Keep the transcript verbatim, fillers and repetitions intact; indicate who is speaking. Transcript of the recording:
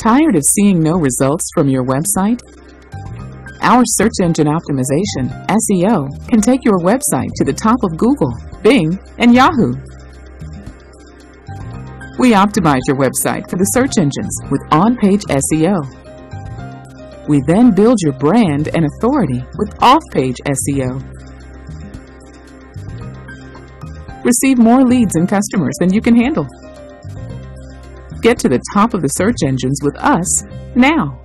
Speaker 1: Tired of seeing no results from your website? Our search engine optimization, S E O, can take your website to the top of Google, Bing, and Yahoo. We optimize your website for the search engines with on-page S E O. We then build your brand and authority with off-page S E O. Receive more leads and customers than you can handle. Get to the top of the search engines with us now.